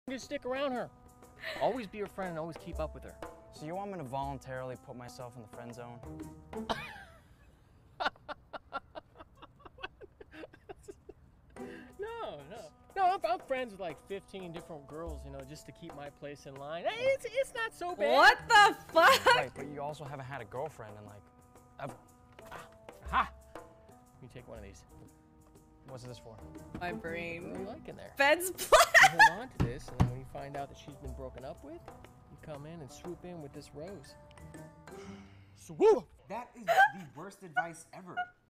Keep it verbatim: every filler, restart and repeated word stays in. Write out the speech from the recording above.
Just stick around her. Always be her friend and always keep up with her. So you want me to voluntarily put myself in the friend zone? No, no. No, I'm, I'm friends with like fifteen different girls, you know, just to keep my place in line. Hey, it's, it's not so bad. What the fuck? Right, but you also haven't had a girlfriend in like, ever. Ah, aha! Let me take one of these. What's this for? My What do you brain. like in there? Feds You plan. hold on to this, and then when you find out that she's been broken up with, you come in and swoop in with this rose. Swoop! That is the worst advice ever.